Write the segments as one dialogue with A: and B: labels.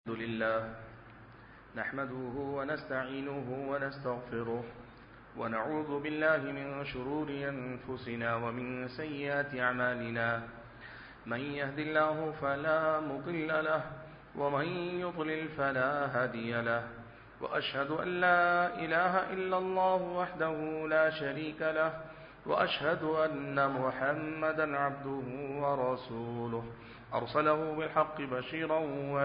A: الحمد لله نحمده ونستعينه ونستغفره ونعوذ بالله من شرور أنفسنا ومن سيئات أعمالنا من يهد الله فلا مضل له ومن يضلل فلا هادي له وأشهد أن لا إله إلا الله وحده لا شريك له وأشهد أن محمدا عبده ورسوله أرسله بالحق بشيرا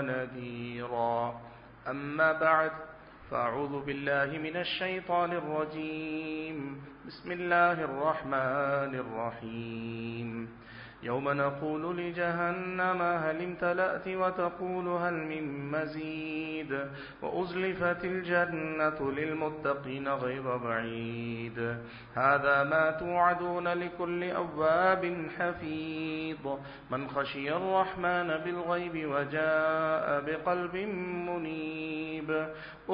A: ونذيرا أما بعد فأعوذ بالله من الشيطان الرجيم بسم الله الرحمن الرحيم يوم نقول لجهنم هل امتلأت وتقول هل من مزيد وأزلفت الجنة للمتقين غير بعيد هذا ما توعدون لكل أواب حفيظ من خشي الرحمن بالغيب وجاء بقلب منيب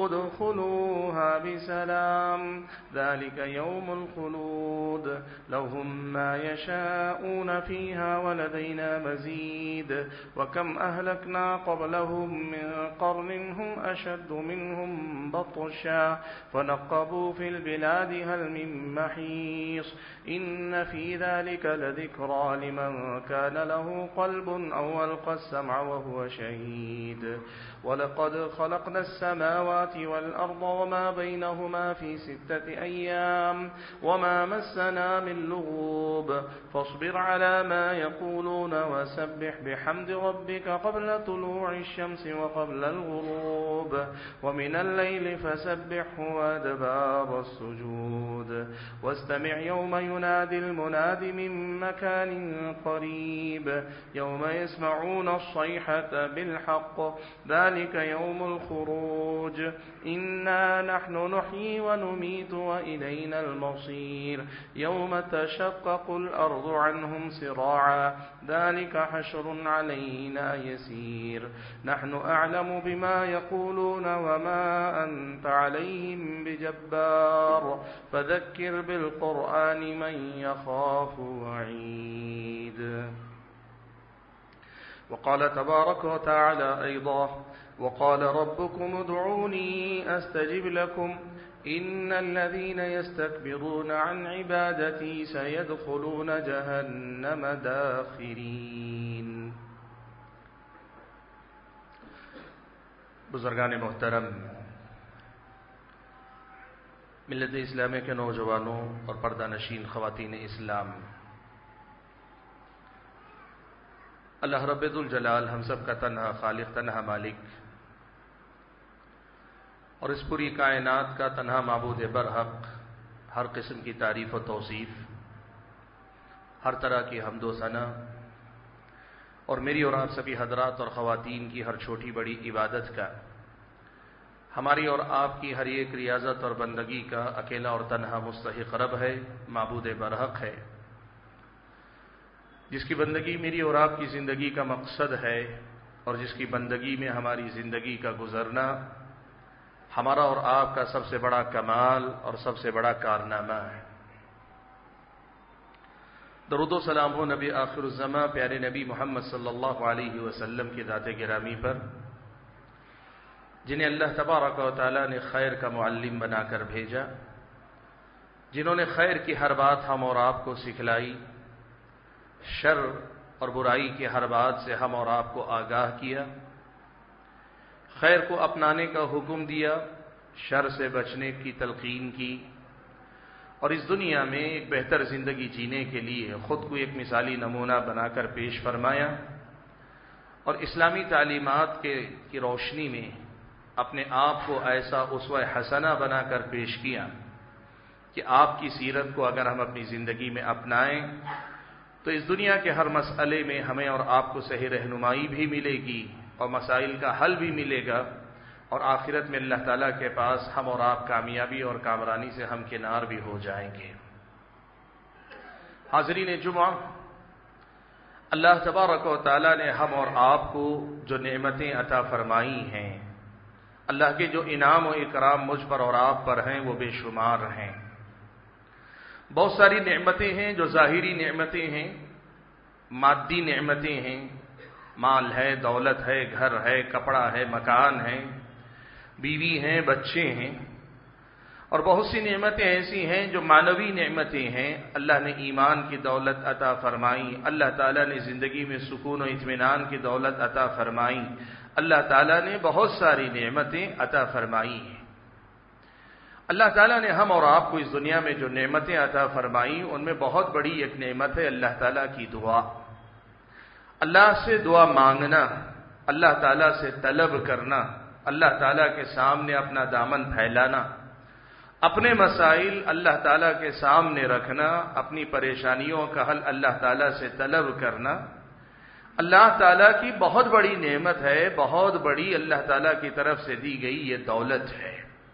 A: ادخلوها بسلام ذلك يوم الخلود لهم ما يشاءون فيها ولدينا مزيد وكم أهلكنا قبلهم من قرن هم أشد منهم بطشا فنقبوا في البلاد هل من محيص إن في ذلك لذكرى لمن كان له قلب أو ألقى السمع وهو شهيد ولقد خلقنا السماوات والأرض وما بينهما في 6 أيام وما مسنا من لغوب فاصبر على ما يقولون وسبح بحمد ربك قبل طلوع الشمس وقبل الغروب ومن الليل فسبحه وأدبار السجود واستمع يوم ينادي المناد من مكان قريب يوم يسمعون الصيحة بالحق ذلك يوم الخروج إنا نحن نحيي ونميت وإلينا المصير يوم تشقق الأرض عنهم سراعا ذلك حشر علينا يسير نحن أعلم بما يقولون وما أنت عليهم بجبار فذكر بالقرآن من يخاف وعيد وقال تبارك وتعالى أيضا وقال ربكم ادعوني أستجب لكم إن الذين يستكبرون عن عبادتي سيدخلون جهنم داخرين بزرگان محترم ملت اسلامی کے نوجوانوں اور پردہ نشین خواتین اسلام، اللہ رب ذوالجلال ہم سب کا تنہا خالق، تنہا مالک اور اس پوری کائنات کا تنہا معبود برحق، ہر قسم کی تعریف و توصیف، ہر طرح کی حمد و ثنا، اور میری اور آپ سبھی حضرات اور خواتین کی ہر چھوٹی بڑی عبادت کا، ہماری اور آپ کی ہر ایک ریاضت اور بندگی کا اکیلا اور تنہا مستحق رب ہے، معبود برحق ہے، جس کی بندگی میری اور آپ کی زندگی کا مقصد ہے اور جس کی بندگی میں ہماری زندگی کا گزرنا ہمارا اور آپ کا سب سے بڑا کمال اور سب سے بڑا کارنامہ ہے۔ درود و سلام ہو نبی آخر الزماں پیارے نبی محمد صلی اللہ علیہ وسلم کی ذات گرامی پر، جنہیں اللہ تبارک و تعالی نے خیر کا معلم بنا کر بھیجا، جنہوں نے خیر کی ہر بات ہم اور آپ کو سکھلائی، شر اور برائی کی ہر بات سے ہم اور آپ کو آگاہ کیا، خیر کو اپنانے کا حکم دیا، شر سے بچنے کی تلقین کی، اور اس دنیا میں ایک بہتر زندگی جینے کے لیے خود کو ایک مثالی نمونہ بنا کر پیش فرمایا، اور اسلامی تعلیمات کی روشنی میں اپنے آپ کو ایسا اسوہ حسنہ بنا کر پیش کیا کہ آپ کی سیرت کو اگر ہم اپنی زندگی میں اپنائیں تو اس دنیا کے ہر مسئلے میں ہمیں اور آپ کو صحیح رہنمائی بھی ملے گی اور مسائل کا حل بھی ملے گا، اور آخرت میں اللہ تعالیٰ کے پاس ہم اور آپ کامیابی اور کامرانی سے ہمکنار بھی ہو جائیں گے۔ حاضرین جمعہ، اللہ تبارک و تعالیٰ نے ہم اور آپ کو جو نعمتیں عطا فرمائی ہیں، اللہ کے جو انعام و اکرام مجھ پر اور آپ پر ہیں وہ بے شمار ہیں۔ بہت ساری نعمتیں ہیں جو ظاہری نعمتیں ہیں، مادی نعمتیں ہیں، مال ہے، دولت ہے، گھر ہے، کپڑا ہے، مکان ہے، بیوی ہیں، بچے ہیں، اور بہت سی نعمتیں ایسی ہیں جو معنوی نعمتیں ہیں۔ اللہ نے ایمان کی دولت عطا فرمائی، اللہ تعالیٰ نے زندگی میں سکون و اطمینان کی دولت عطا فرمائی، اللہ تعالیٰ نے بہت ساری نعمتیں عطا فرمائی ہیں۔ اللہ تعالیٰ نے ہم اور آپ کو اس دنیا میں جو نعمتیں عطا فرمائی ان میں بہت بڑی ایک نعمت ہے اللہ تعالیٰ کی دعا۔ اللہ سے دعا مانگنا، اللہ تعالیٰ سے طلب کرنا، اللہ تعالیٰ کے سامنے اپنا دامن پھیلانا، اپنے مسائل اللہ تعالیٰ کے سامنے رکھنا، اپنی پریشانیوں کا حل اللہ تعالیٰ سے طلب کرنا، اللہ تعالیٰ کی بہت بڑی نعمت ہے، بہت بڑی اللہ تعالیٰ کی طرف سے دی گئی یہ دولت ہے۔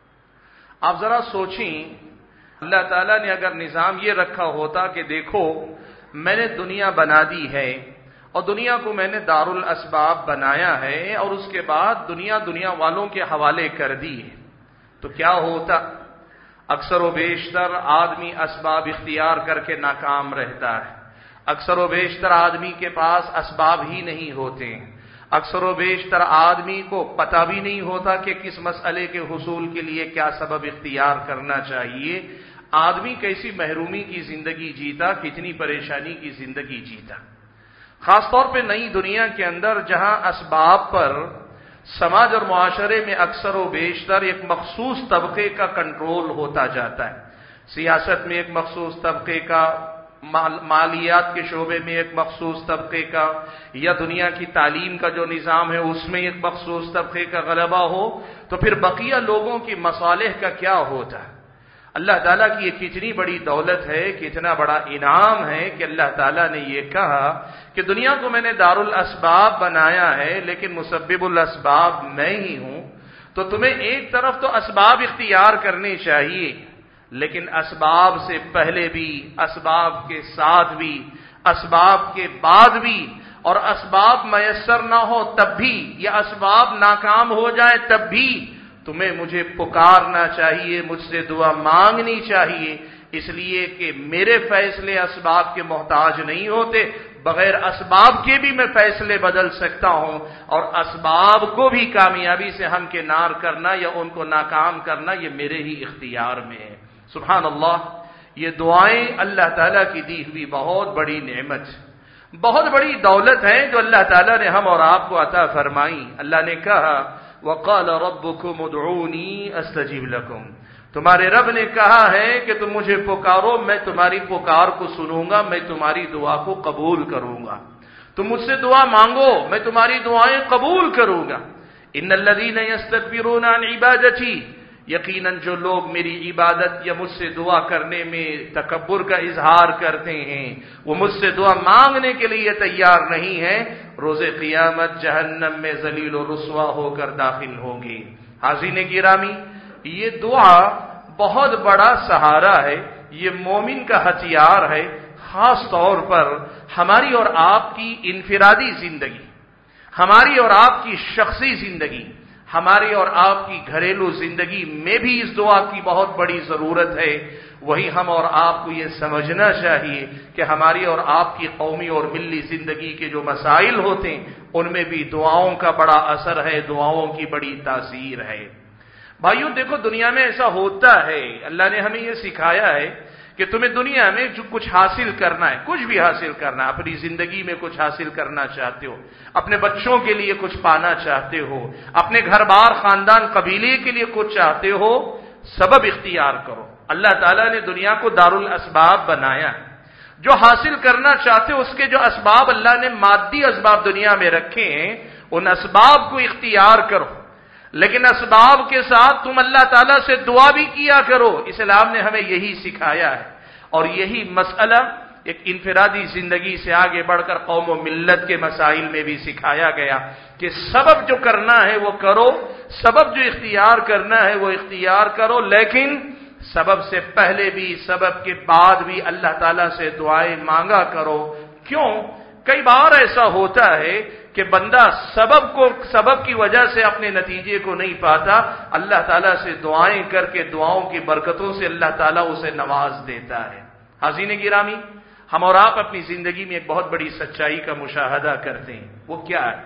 A: آپ ذرا سوچیں، اللہ تعالیٰ نے اگر نظام یہ رکھا ہوتا کہ دیکھو میں نے دنیا بنا دی ہے اور دنیا کو میں نے دارالاسباب بنایا ہے اور اس کے بعد دنیا والوں کے حوالے کر دی ہے، تو کیا ہوتا؟ اکثر و بیشتر آدمی اسباب اختیار کر کے ناکام رہتا ہے، اکثر و بیشتر آدمی کے پاس اسباب ہی نہیں ہوتے ہیں، اکثر و بیشتر آدمی کو پتہ بھی نہیں ہوتا کہ کس مسئلے کے حصول کے لیے کیا سبب اختیار کرنا چاہیے۔ آدمی کیسی محرومی کی زندگی جیتا، کتنی پریشانی کی زندگی جیتا، خاص طور پہ نئی دنیا کے اندر جہاں اسباب پر سماج اور معاشرے میں اکثر و بیشتر ایک مخصوص طبقے کا کنٹرول ہوتا جاتا ہے۔ سیاست میں ایک مخصوص طبقے کا، مالیات کے شعبے میں ایک مخصوص طبقے کا، یا دنیا کی تعلیم کا جو نظام ہے اس میں ایک مخصوص طبقے کا غلبہ ہو، تو پھر بقیہ لوگوں کی مصالح کا کیا ہوتا ہے؟ اللہ تعالیٰ کی یہ کتنی بڑی دولت ہے، کتنا بڑا انعام ہے کہ اللہ تعالیٰ نے یہ کہا کہ دنیا کو میں نے دارالاسباب بنایا ہے لیکن مسبب الاسباب میں ہی ہوں، تو تمہیں ایک طرف تو اسباب اختیار کرنے چاہیے، لیکن اسباب سے پہلے بھی، اسباب کے ساتھ بھی، اسباب کے بعد بھی، اور اسباب میسر نہ ہو تب بھی، یا اسباب ناکام ہو جائے تب بھی تمہیں مجھے پکارنا چاہیے، مجھ سے دعا مانگنی چاہیے، اس لیے کہ میرے فیصلے اسباب کے محتاج نہیں ہوتے، بغیر اسباب کے بھی میں فیصلے بدل سکتا ہوں، اور اسباب کو بھی کامیابی سے ہمکنار کرنا یا ان کو ناکام کرنا یہ میرے ہی اختیار میں ہے۔ سبحان اللہ، یہ دعائیں اللہ تعالیٰ کی دی ہوئی بہت بڑی نعمت، بہت بڑی دولت ہے جو اللہ تعالیٰ نے ہم اور آپ کو عطا فرمائی۔ اللہ نے کہا وَقَالَ رَبُّكُمُ ادْعُونِي أَسْتَجِبْ لَكُمْ، تمہارے رب نے کہا ہے کہ تم مجھے پکارو، میں تمہاری پکار کو سنوں گا، میں تمہاری دعا کو قبول کروں گا، تم مجھ سے دعا مانگو، میں تمہاری دعائیں قبول کروں گا۔ إِنَّ الَّذِينَ يَسْتَكْبِرُونَ عَنْ عِبَادَتِي، یقیناً جو لوگ میری عبادت یا مجھ سے دعا کرنے میں تکبر کا اظہار کرتے ہیں، وہ مجھ سے دعا مانگنے کے لیے تیار نہیں ہیں، روز قیامت جہنم میں ذلیل و رسوا ہو کر داخل ہوں گے۔ حاضرین گرامی، یہ دعا بہت بڑا سہارا ہے، یہ مومن کا ہتھیار ہے، خاص طور پر ہماری اور آپ کی انفرادی زندگی، ہماری اور آپ کی شخصی زندگی، ہماری اور آپ کی گھریلو زندگی میں بھی اس دعا کی بہت بڑی ضرورت ہے۔ وہی ہم اور آپ کو یہ سمجھنا چاہیے کہ ہماری اور آپ کی قومی اور ملی زندگی کے جو مسائل ہوتے ہیں ان میں بھی دعاؤں کا بڑا اثر ہے، دعاؤں کی بڑی تاثیر ہے۔ بھائیو دیکھو، دنیا میں ایسا ہوتا ہے، اللہ نے ہمیں یہ سکھایا ہے کہ تمہیں دنیا میں جو کچھ حاصل کرنا ہے، کچھ بھی حاصل کرنا ہے، اپنی زندگی میں کچھ حاصل کرنا چاہتے ہو، اپنے بچوں کے لیے کچھ پانا چاہتے ہو، اپنے گھر بار خاندان قبیلے کے لیے کچھ چاہتے ہو، سبب اختیار کرو۔ اللہ تعالیٰ نے دنیا کو دارالاسباب بنایا ہے، جو حاصل کرنا چاہتے ہو اس کے جو اسباب اللہ نے مادی اسباب دنیا میں رکھے ہیں ان اسباب کو اختیار کرو، لیکن اسباب کے ساتھ تم اللہ تعالیٰ سے دعا بھی کیا کرو۔ اسلام نے ہمیں یہی سکھایا ہے، اور یہی مسئلہ ایک انفرادی زندگی سے آگے بڑھ کر قوم و ملت کے مسائل میں بھی سکھایا گیا کہ سبب جو کرنا ہے وہ کرو، سبب جو اختیار کرنا ہے وہ اختیار کرو، لیکن سبب سے پہلے بھی سبب کے بعد بھی اللہ تعالیٰ سے دعائیں مانگا کرو۔ کیوں؟ کئی بار ایسا ہوتا ہے کہ بندہ سبب کی وجہ سے اپنے نتیجے کو نہیں پاتا، اللہ تعالیٰ سے دعائیں کر کے دعاؤں کی برکتوں سے اللہ تعالیٰ اسے نواز دیتا ہے۔ حاضرین گرامی، ہم اور آپ اپنی زندگی میں ایک بہت بڑی سچائی کا مشاہدہ کرتے ہیں. وہ کیا ہے؟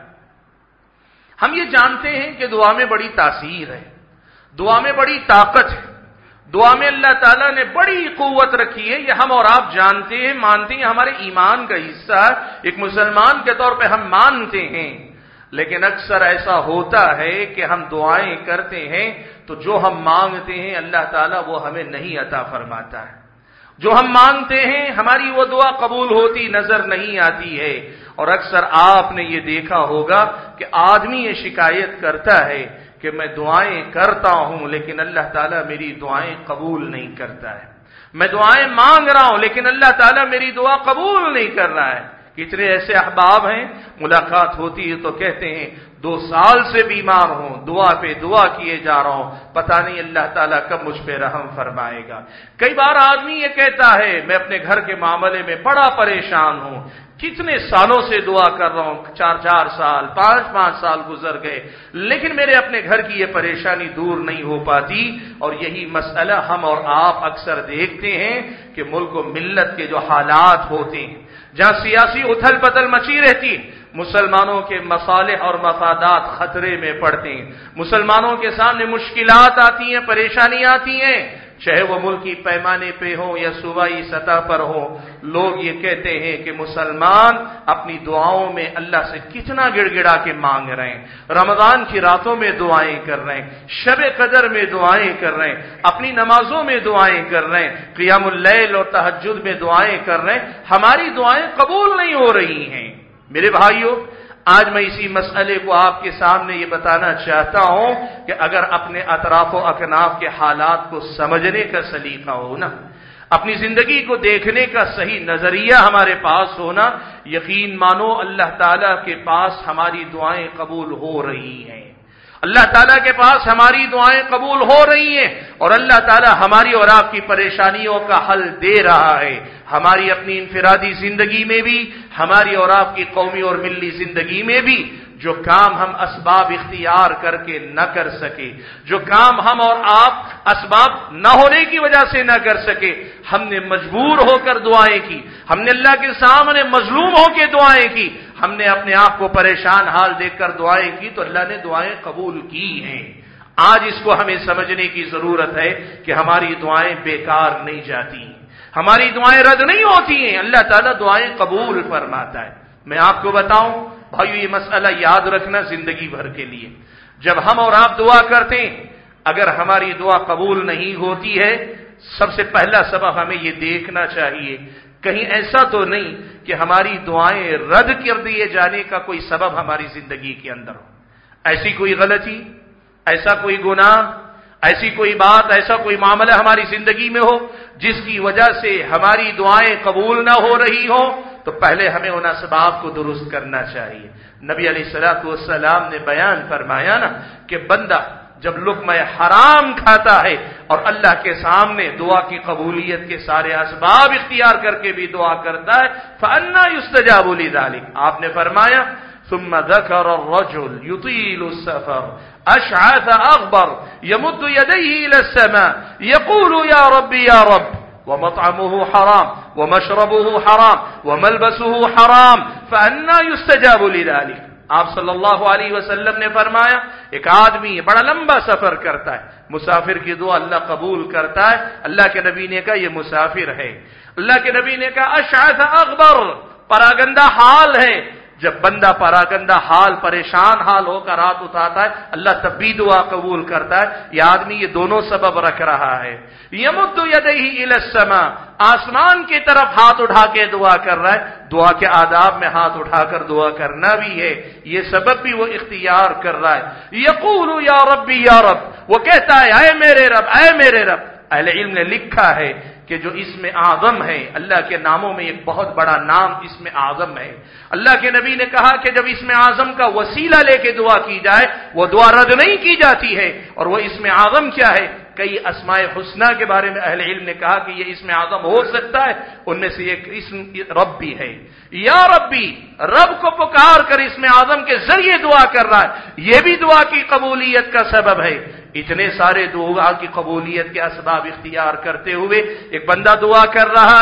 A: ہم یہ جانتے ہیں کہ دعا میں بڑی تاثیر ہے، دعا میں بڑی طاقت ہے، دعا میں اللہ تعالیٰ نے بڑی قوت رکھی ہے. یہ ہم اور آپ جانتے ہیں، مانتے ہیں، ہمارے ایمان کا حصہ ہے. ایک مسلمان کے طور پہ ہم مانتے ہیں. لیکن اکثر ایسا ہوتا ہے کہ ہم دعائیں کرتے ہیں تو جو ہم مانگتے ہیں اللہ تعالیٰ وہ ہمیں نہیں عطا فرماتا ہے. جو ہم مانگتے ہیں ہماری وہ دعا قبول ہوتی نظر نہیں آتی ہے. اور اکثر آپ نے یہ دیکھا ہوگا کہ آدمی یہ شکایت کرتا ہے کہ میں دعائیں کرتا ہوں لیکن اللہ تعالیٰ میری دعائیں قبول نہیں کرتا ہے. میں دعائیں مانگ رہا ہوں لیکن اللہ تعالیٰ میری دعا قبول نہیں کر رہا ہے. کتنے ایسے احباب ہیں ملاقات ہوتی ہے تو کہتے ہیں 2 سال سے بیمار ہوں، دعا پہ دعا کیے جا رہا ہوں، پتہ نہیں اللہ تعالیٰ کب مجھ پہ رحم فرمائے گا. کئی بار آدمی یہ کہتا ہے میں اپنے گھر کے معاملے میں بڑا پریشان ہوں، کتنے سالوں سے دعا کر رہا ہوں، 4 سال 5 سال گزر گئے لیکن میرے اپنے گھر کی یہ پریشانی دور نہیں ہو پاتی. اور یہی مسئلہ ہم اور آپ اکثر دیکھتے ہیں کہ ملک و ملت کے جو حالات ہوتے ہیں، جہاں سیاسی اتھل پتل مچی رہتی، مسلمانوں کے مصالح اور مفادات خطرے میں پڑتے ہیں، مسلمانوں کے سامنے مشکلات آتی ہیں، پریشانیاں آتی ہیں، چاہے وہ ملکی پیمانے پہ ہوں یا صوبائی سطح پر ہوں. لوگ یہ کہتے ہیں کہ مسلمان اپنی دعاؤں میں اللہ سے کتنا گڑ گڑا کے مانگ رہے ہیں، رمضان کی راتوں میں دعائیں کر رہے ہیں، شب قدر میں دعائیں کر رہے ہیں، اپنی نمازوں میں دعائیں کر رہے ہیں، قیام اللیل اور تہجد میں دعائیں کر رہے ہیں، ہماری دعائیں قبول نہیں ہو رہی ہیں. میرے بھائیوں، آج میں اسی مسئلے کو آپ کے سامنے یہ بتانا چاہتا ہوں کہ اگر اپنے اطراف و اکناف کے حالات کو سمجھنے کا سلیقہ ہونا، اپنی زندگی کو دیکھنے کا صحیح نظریہ ہمارے پاس ہونا، یقین مانو اللہ تعالیٰ کے پاس ہماری دعائیں قبول ہو رہی ہیں. اللہ تعالیٰ کے پاس ہماری دعائیں قبول ہو رہی ہیں اور اللہ تعالیٰ ہماری اور آپ کی پریشانیوں کا حل دے رہا ہے. ہماری اپنی انفرادی زندگی میں بھی، ہماری اور آپ کی قومی اور ملی زندگی میں بھی جو کام ہم اسباب اختیار کر کے نہ کر سکے، جو کام ہم اور آپ اسباب نہ ہونے کی وجہ سے نہ کر سکے، ہم نے مجبور ہو کر دعائیں کی، ہم نے اللہ کے سامنے مظلوم ہو کے دعائیں کی، ہم نے اپنے آپ کو پریشان حال دیکھ کر دعائیں کی تو اللہ نے دعائیں قبول کی ہیں. آج اس کو ہمیں سمجھنے کی ضرورت ہے کہ ہماری دعائیں بیکار نہیں جاتی، ہماری دعائیں رد نہیں ہوتی ہیں، اللہ تعالیٰ دعائیں قبول فرماتا ہے. میں آپ کو بتاؤں بھائیو، یہ مسئلہ یاد رکھنا زندگی بھر کے لیے. جب ہم اور آپ دعا کرتے ہیں، اگر ہماری دعا قبول نہیں ہوتی ہے، سب سے پہلا سبب ہمیں یہ دیکھنا چاہیے کہیں ایسا تو نہیں کہ ہماری دعائیں رد کر دیے جانے کا کوئی سبب ہماری زندگی کے اندر ہو. ایسی کوئی غلطی، ایسا کوئی گناہ، ایسی کوئی بات، ایسا کوئی معاملہ ہماری زندگی میں ہو جس کی وجہ سے ہماری دعائیں قبول نہ ہو رہی ہو، تو پہلے ہمیں ان اسباب کو درست کرنا چاہیے. نبی علیہ الصلوۃ والسلام نے بیان فرمایا نا کہ بندہ جب لقمہ حرام کھاتا ہے اور اللہ کے سامنے دعا کی قبولیت کے سارے اسباب اختیار کر کے بھی دعا کرتا ہے، فأنى يستجاب لذلك. آپ نے فرمایا ثم ذكر الرجل يطيل السفر أشعث أغبر يمد يديه إلى السماء يقول يا رب يا رب ومطعمه حرام ومشربه حرام وملبسه حرام فأنى يستجاب لذلك. آپ صلی اللہ علیہ وسلم نے فرمایا ایک آدمی بڑا لمبا سفر کرتا ہے، مسافر کی دعا اللہ قبول کرتا ہے. اللہ کے نبی نے کہا یہ مسافر ہے. اللہ کے نبی نے کہا اشعث اغبر، پراگندہ حال ہے. جب بندہ پراگندہ حال، پریشان حال ہو کر ہاتھ اٹھاتا ہے اللہ تب بھی دعا قبول کرتا ہے. یہ آدمی یہ دونوں سبب رکھ رہا ہے. یمد یدیہ الی السماء، آسمان کی طرف ہاتھ اٹھا کے دعا کر رہا ہے. دعا کے آداب میں ہاتھ اٹھا کر دعا کرنا بھی ہے، یہ سبب بھی وہ اختیار کر رہا ہے. یقول یا ربی یا رب، وہ کہتا ہے اے میرے رب، اے میرے رب. اہل علم نے لکھا ہے کہ جو اسم اعظم ہے، اللہ کے ناموں میں ایک بہت بڑا نام اسم اعظم ہے. اللہ کے نبی نے کہا کہ جب اسم اعظم کا وسیلہ لے کے دعا کی جائے وہ دعا رد نہیں کی جاتی ہے. اور وہ اسم اعظم کیا ہے؟ کئی اسماء حسنہ کے بارے میں اہل علم نے کہا کہ یہ اسم اعظم ہو سکتا ہے، ان میں سے ایک اسم رب بھی ہے. یا ربی، رب کو پکار کر اسم اعظم کے ذریعے دعا کر رہا ہے، یہ بھی دعا کی قبولیت کا سبب ہے. اتنے سارے دعا کی قبولیت کے اسباب اختیار کرتے ہوئے ایک بندہ دعا کر رہا ہے،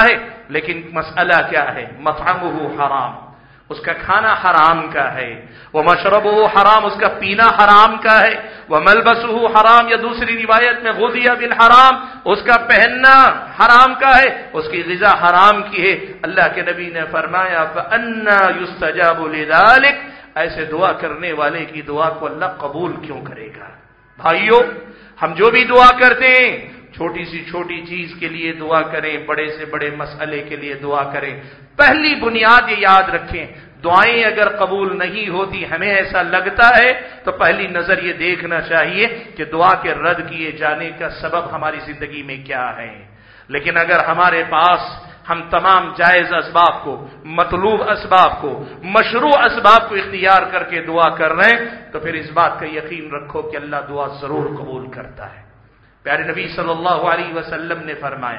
A: لیکن مسئلہ کیا ہے؟ مطعمہ حرام، اس کا کھانا حرام کا ہے، ومشربہ حرام، اس کا پینا حرام کا ہے، وملبسہ حرام، یا دوسری روایت میں غذی بالحرام، اس کا پہننا حرام کا ہے، اس کی غذا حرام کی ہے۔ اللہ کے نبی نے فرمایا فأنا یستجاب لذلک، ایسے دعا کرنے والے کی دعا کو اللہ قبول کیوں کرے گا؟ بھائیو، ہم جو بھی دعا کرتے ہیں، چھوٹی سی چھوٹی چیز کے لیے دعا کریں، بڑے سے بڑے مسئلے کے لیے دعا کریں، پہلی بنیاد یہ یاد رکھیں، دعائیں اگر قبول نہیں ہوتی، ہمیں ایسا لگتا ہے تو پہلی نظر یہ دیکھنا چاہیے کہ دعا کے رد کیے جانے کا سبب ہماری زندگی میں کیا ہے۔ لیکن اگر ہمارے پاس ہم تمام جائز اسباب کو، مطلوب اسباب کو، مشروع اسباب کو اختیار کر کے دعا کر رہے ہیں، تو پھر اس بات کا یقین رکھو کہ اللہ دعا ضرور قبول کرتا ہے۔ پیارے نبی صلی اللہ علیہ وسلم نے فرمایا،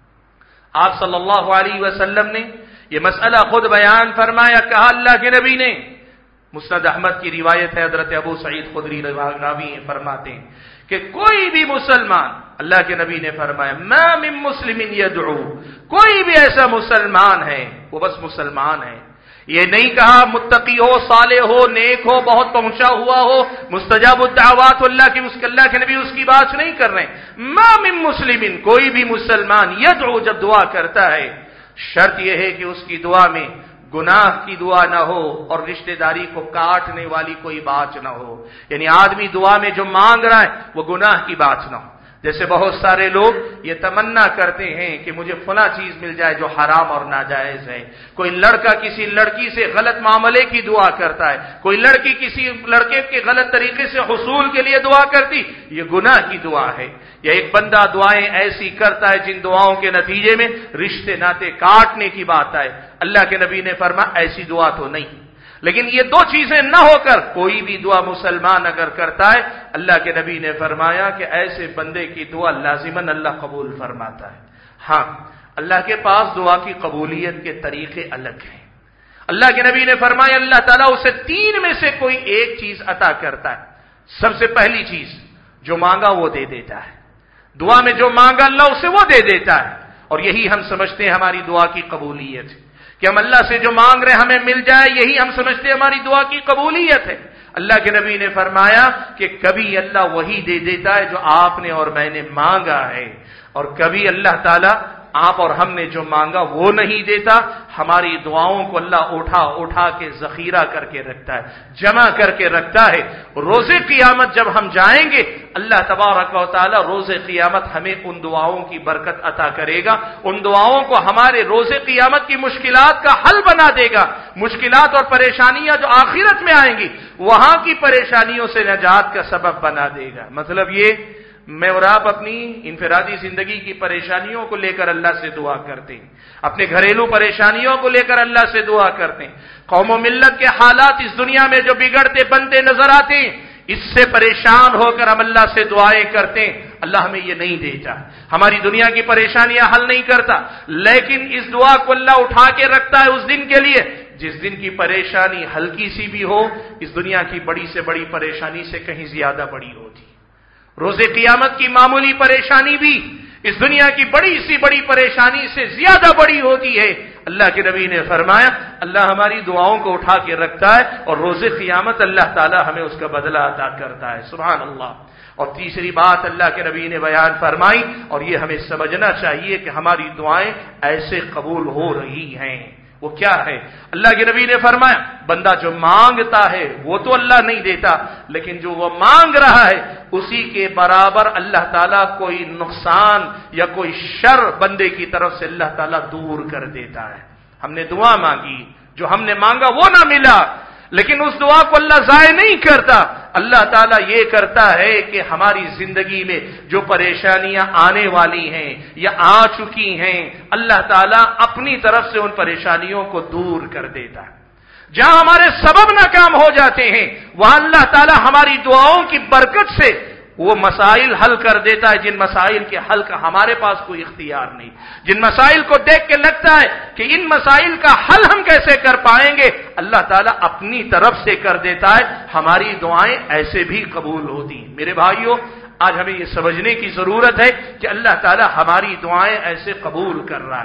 A: آپ صلی اللہ علیہ وسلم نے یہ مسئلہ خود بیان فرمایا، کہا اللہ کے نبی نے، مسند احمد کی روایت ہے، حضرت ابو سعید خدری راوی فرماتے ہیں کہ کوئی بھی مسلمان، اللہ کے نبی نے فرمایا ما من مسلم یدعو، کوئی بھی ایسا مسلمان ہے، وہ بس مسلمان ہے، یہ نہیں کہا متقی ہو، صالح ہو، نیک ہو، بہت پہنچا ہوا ہو، مستجاب الدعوات، اللہ کے نبی اس کی بات نہیں کر رہے ہیں، ما من مسلم، کوئی بھی مسلمان یدعو، جب دعا کرتا ہے، شرط یہ ہے کہ اس کی دعا میں گناہ کی دعا نہ ہو اور رشتہ داری کو کاٹنے والی کوئی بات نہ ہو، یعنی آدمی دعا میں جو مانگ رہا ہے وہ گناہ کی بات نہ ہو۔ جیسے بہت سارے لوگ یہ تمنا کرتے ہیں کہ مجھے فلاں چیز مل جائے جو حرام اور ناجائز ہے، کوئی لڑکا کسی لڑکی سے غلط معاملے کی دعا کرتا ہے، کوئی لڑکی کسی لڑکے کے غلط طریقے سے حصول کے لیے دعا کرتی، یہ گناہ کی دعا ہے۔ یا ایک بندہ دعائیں ایسی کرتا ہے جن دعاؤں کے نتیجے میں رشتے ناطے کاٹنے کی بات آئے، اللہ کے نبی نے فرمایا ایسی دعا تو نہیں۔ لیکن یہ دو چیزیں نہ ہو کر کوئی بھی دعا مسلمان اگر کرتا ہے، اللہ کے نبی نے فرمایا کہ ایسے بندے کی دعا لازماً اللہ قبول فرماتا ہے۔ ہاں، اللہ کے پاس دعا کی قبولیت کے طریقے الگ ہیں۔ اللہ کے نبی نے فرمایا اللہ تعالیٰ اسے تین میں سے کوئی ایک چیز عطا کرتا ہے۔ سب سے پہلی چیز، جو مانگا وہ دے دیتا ہے، دعا میں جو مانگا اللہ اسے وہ دے دیتا ہے، اور یہی ہم سمجھتے ہیں ہماری دعا کی قبولیت کہ ہم اللہ سے جو مانگ رہے ہیں ہمیں مل جائے، یہی ہم سمجھتے ہیں ہماری دعا کی قبولیت ہے۔ اللہ کے نبی نے فرمایا کہ کبھی اللہ وہی دے دیتا ہے جو آپ نے اور میں نے مانگا ہے، اور کبھی اللہ تعالیٰ آپ اور ہم نے جو مانگا وہ نہیں دیتا۔ ہماری دعاؤں کو اللہ اٹھا اٹھا کے ذخیرہ کر کے رکھتا ہے، جمع کر کے رکھتا ہے۔ روز قیامت جب ہم جائیں گے، اللہ تبارک و تعالی روز قیامت ہمیں ان دعاؤں کی برکت عطا کرے گا، ان دعاؤں کو ہمارے روز قیامت کی مشکلات کا حل بنا دے گا۔ مشکلات اور پریشانیاں جو آخرت میں آئیں گی، وہاں کی پریشانیوں سے نجات کا سبب بنا دے گا۔ مطلب یہ، میں اور آپ اپنی انفرادی زندگی کی پریشانیوں کو لے کر اللہ سے دعا کرتے ہیں، اپنے گھریلو پریشانیوں کو لے کر اللہ سے دعا کرتے ہیں، قوم و ملت کے حالات اس دنیا میں جو بگڑتے بنتے نظر آتے ہیں، اس سے پریشان ہو کر ہم اللہ سے دعائیں کرتے ہیں، اللہ ہمیں یہ نہیں دیتا، ہماری دنیا کی پریشانیاں حل نہیں کرتا، لیکن اس دعا کو اللہ اٹھا کے رکھتا ہے اس دن کے لیے جس دن کی پریشانی ہلکی سی بھی ہو، اس دنیا کی بڑی سے بڑی پریشانی سے کہیں زیادہ بڑی ہوتی۔ روز قیامت کی معمولی پریشانی بھی اس دنیا کی بڑی سی بڑی پریشانی سے زیادہ بڑی ہوتی ہے۔ اللہ کے نبی نے فرمایا اللہ ہماری دعاؤں کو اٹھا کے رکھتا ہے، اور روز قیامت اللہ تعالی ہمیں اس کا بدلہ عطا کرتا ہے۔ سبحان اللہ۔ اور تیسری بات اللہ کے نبی نے بیان فرمائی، اور یہ ہمیں سمجھنا چاہیے کہ ہماری دعائیں ایسے قبول ہو رہی ہیں۔ وہ کیا ہے؟ اللہ کے نبی نے فرمایا بندہ جو مانگتا ہے وہ تو اللہ نہیں دیتا، لیکن جو وہ مانگ رہا ہے اسی کے برابر اللہ تعالیٰ کوئی نقصان یا کوئی شر بندے کی طرف سے اللہ تعالیٰ دور کر دیتا ہے۔ ہم نے دعا مانگی، جو ہم نے مانگا وہ نہ ملا، لیکن اس دعا کو اللہ ضائع نہیں کرتا۔ اللہ تعالیٰ یہ کرتا ہے کہ ہماری زندگی میں جو پریشانیاں آنے والی ہیں یا آ چکی ہیں، اللہ تعالیٰ اپنی طرف سے ان پریشانیوں کو دور کر دیتا ہے۔ جہاں ہمارے سبب ناکام ہو جاتے ہیں، وہاں اللہ تعالیٰ ہماری دعاؤں کی برکت سے وہ مسائل حل کر دیتا ہے جن مسائل کے حل کا ہمارے پاس کوئی اختیار نہیں، جن مسائل کو دیکھ کے لگتا ہے کہ ان مسائل کا حل ہم کیسے کر پائیں گے، اللہ تعالیٰ اپنی طرف سے کر دیتا ہے۔ ہماری دعائیں ایسے بھی قبول ہوتی ہیں۔ میرے بھائیوں، آج ہمیں یہ سمجھنے کی ضرورت ہے کہ اللہ تعالیٰ ہماری دعائیں ایسے قبول کر رہا ہے۔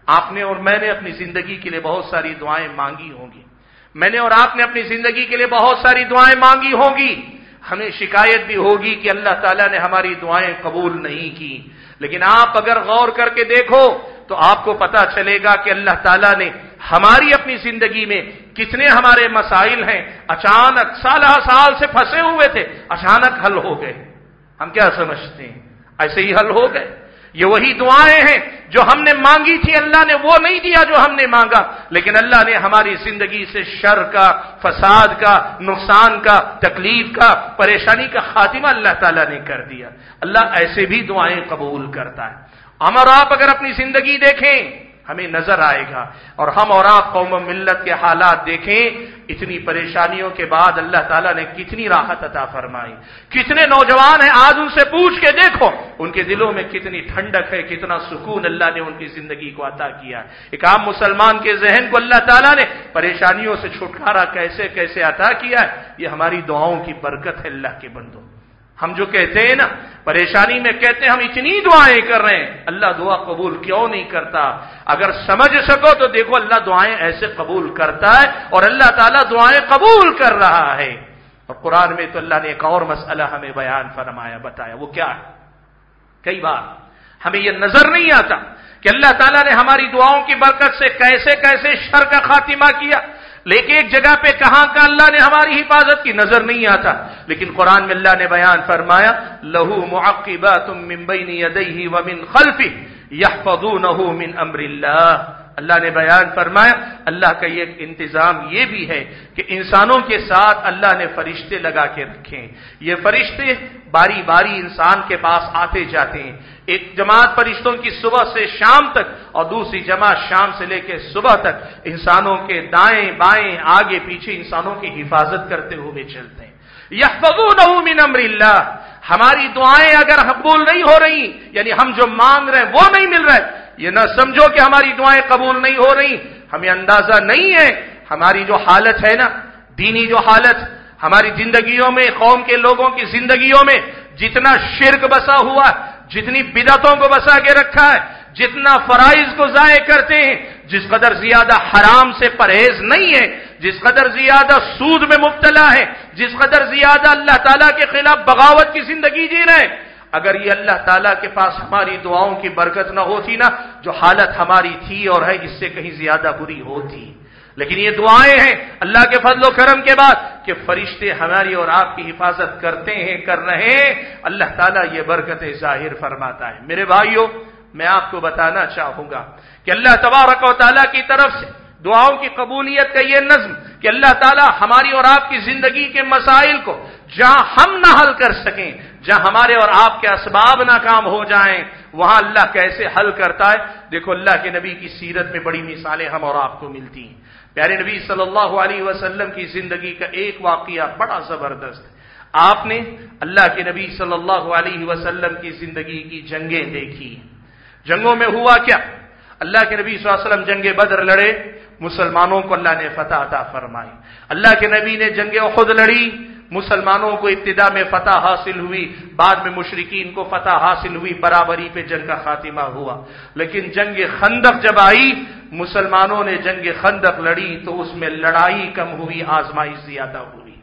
A: آپ نے اور میں نے اپنی زندگی کے لیے بہت ساری دعائیں مانگی ہوں گی، میں نے اور آپ نے اپنی زندگی کے لیے بہت ساری دعائیں مانگی ہوں گی، ہمیں شکایت بھی ہوگی کہ اللہ تعالیٰ نے ہماری دعائیں قبول نہیں کی، لیکن آپ اگر غور کر کے دیکھو تو آپ کو پتا چلے گا کہ اللہ تعالیٰ نے ہماری اپنی زندگی میں کتنے ہمارے مسائل ہیں اچانک سال سے پھنسے ہوئے تھے، اچانک حل ہو گئے۔ ہم کیا سمجھتے ہیں ایسے ہی حل ہو گئے؟ یہ وہی دعائیں ہیں جو ہم نے مانگی تھی، اللہ نے وہ نہیں دیا جو ہم نے مانگا، لیکن اللہ نے ہماری زندگی سے شر کا، فساد کا، نقصان کا، تکلیف کا، پریشانی کا خاتمہ اللہ تعالیٰ نے کر دیا۔ اللہ ایسے بھی دعائیں قبول کرتا ہے۔ ہم اور آپ اگر اپنی زندگی دیکھیں ہمیں نظر آئے گا، اور ہم اور آپ قوم و ملت کے حالات دیکھیں، اتنی پریشانیوں کے بعد اللہ تعالیٰ نے کتنی راحت عطا فرمائی۔ کتنے نوجوان ہیں، آج ان سے پوچھ کے دیکھو ان کے دلوں میں کتنی ٹھنڈک ہے، کتنا سکون اللہ نے ان کی زندگی کو عطا کیا۔ ایک عام مسلمان کے ذہن کو اللہ تعالیٰ نے پریشانیوں سے چھٹکارا کیسے کیسے عطا کیا ہے، یہ ہماری دعاؤں کی برکت ہے۔ اللہ کے بندوں، ہم جو کہتے ہیں نا پریشانی میں کہتے ہیں ہم اتنی دعائیں کر رہے ہیں، اللہ دعا قبول کیوں نہیں کرتا؟ اگر سمجھ سکو تو دیکھو اللہ دعائیں ایسے قبول کرتا ہے، اور اللہ تعالیٰ دعائیں قبول کر رہا ہے۔ اور قرآن میں تو اللہ نے ایک اور مسئلہ ہمیں بیان فرمایا، بتایا، وہ کیا ہے؟ کئی بار ہمیں یہ نظر نہیں آتا کہ اللہ تعالیٰ نے ہماری دعاؤں کی برکت سے کیسے کیسے شر کا خاتمہ کیا، لیکن ایک جگہ پہ کہاں کا اللہ نے ہماری حفاظت کی نظر نہیں آتا، لیکن قرآن میں اللہ نے بیان فرمایا لہو معقبات من بین یدیہ ومن خلفہ یحفظونہ من امر اللہ۔ اللہ نے بیان فرمایا اللہ کا یہ انتظام یہ بھی ہے کہ انسانوں کے ساتھ اللہ نے فرشتے لگا کے رکھے ہیں، یہ فرشتے باری باری انسان کے پاس آتے جاتے ہیں، ایک جماعت فرشتوں کی صبح سے شام تک اور دوسری جماعت شام سے لے کے صبح تک انسانوں کے دائیں بائیں آگے پیچھے انسانوں کی حفاظت کرتے ہوئے چلتے ہیں۔ یحفظونہ من امر اللہ، ہماری دعائیں اگر قبول نہیں ہو رہی، یعنی ہم جو مانگ رہے ہیں وہ نہیں مل رہا ہے، یہ نہ سمجھو کہ ہماری دعائیں قبول نہیں ہو رہی، ہمیں اندازہ نہیں ہے ہماری جو حالت ہے نا، دینی جو حالت ہماری زندگیوں میں، قوم کے لوگوں کی زندگیوں میں جتنا شرک بسا ہوا، جتنی بدعتوں کو بسا کے رکھا ہے، جتنا فرائض کو ضائع کرتے ہیں، جس قدر زیادہ حرام سے پرہیز نہیں ہے، جس قدر زیادہ سود میں مبتلا ہے، جس قدر زیادہ اللہ تعالیٰ کے خلاف بغاوت کی زندگی جی رہے ہیں، اگر یہ اللہ تعالیٰ کے پاس ہماری دعاؤں کی برکت نہ ہوتی نا، جو حالت ہماری تھی اور ہے اس سے کہیں زیادہ بری ہوتی۔ لیکن یہ دعائیں ہیں اللہ کے فضل و کرم کے بعد کہ فرشتے ہماری اور آپ کی حفاظت کرتے ہیں، کر رہے ہیں، اللہ تعالیٰ یہ برکتیں ظاہر فرماتا ہے۔ میرے بھائیوں، میں آپ کو بتانا چاہوں گا کہ اللہ تبارک و تعالیٰ کی طرف سے دعاؤں کی قبولیت کا یہ نظم کہ اللہ تعالیٰ ہماری اور آپ کی زندگی کے مسائل کو جہاں ہم نہ حل کر سکیں، جہاں ہمارے اور آپ کے اسباب ناکام ہو جائیں، وہاں اللہ کیسے حل کرتا ہے۔ دیکھو اللہ کے نبی کی سیرت میں بڑی مثالیں ہم اور آپ کو ملتی ہیں۔ پیارے نبی صلی اللہ علیہ وسلم کی زندگی کا ایک واقعہ بڑا زبردست ہے۔ آپ نے اللہ کے نبی صلی اللہ علیہ وسلم کی زندگی کی جنگیں دیکھی، جنگوں میں ہوا کیا؟ اللہ کے نبی صلی اللہ علیہ وسلم جنگ بدر لڑے، مسلمانوں کو اللہ نے فتح عطا فرمائی۔ اللہ کے نبی نے جنگ احد لڑی، مسلمانوں کو ابتدا میں فتح حاصل ہوئی، بعد میں مشرکین کو فتح حاصل ہوئی، برابری پہ جنگ کا خاتمہ ہوا۔ لیکن جنگ خندق جب آئی، مسلمانوں نے جنگ خندق لڑی تو اس میں لڑائی کم ہوئی، آزمائش زیادہ ہوئی،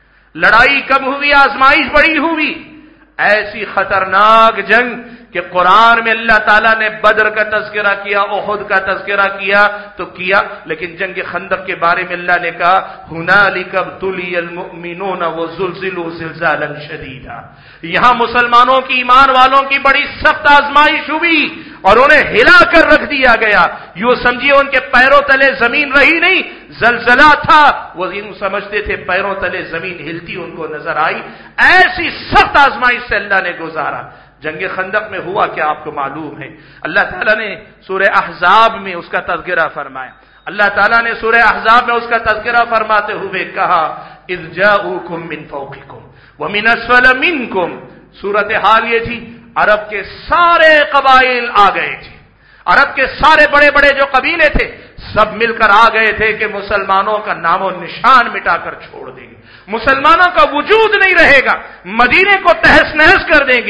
A: لڑائی کم ہوئی، آزمائش بڑی ہوئی۔ ایسی خطرناک جنگ کہ قرآن میں اللہ تعالیٰ نے بدر کا تذکرہ کیا، احد کا تذکرہ کیا تو کیا، لیکن جنگ خندق کے بارے میں اللہ نے کہا ہنالک ابتلی المؤمنون وزلزلوا زلزالا شدیدا، یہاں مسلمانوں کی، ایمان والوں کی بڑی سخت آزمائش ہوئی اور انہیں ہلا کر رکھ دیا گیا، یوں سمجھیے ان کے پیروں تلے زمین رہی نہیں، زلزلہ تھا، وہ یوں سمجھتے تھے پیروں تلے زمین ہلتی ان کو نظر آئی، ایسی سخت آزمائش سے اللہ نے گزارا۔ جنگ خندق میں ہوا کیا آپ کو معلوم ہے، اللہ تعالیٰ نے سورہ احزاب میں اس کا تذکرہ فرمایا، اللہ تعالیٰ نے سورہ احزاب میں اس کا تذکرہ فرماتے ہوئے کہا اذ جاؤکم من فوقکم ومن اسفل منکم، صورتحال یہ تھی عرب کے سارے قبائل آ گئے تھے، عرب کے سارے بڑے بڑے جو قبیلے تھے سب مل کر آ گئے تھے کہ مسلمانوں کا نام و نشان مٹا کر چھوڑ دیں گے، مسلمانوں کا وجود نہیں رہے گا، مدینے کو تہس نہس کر دیں گے۔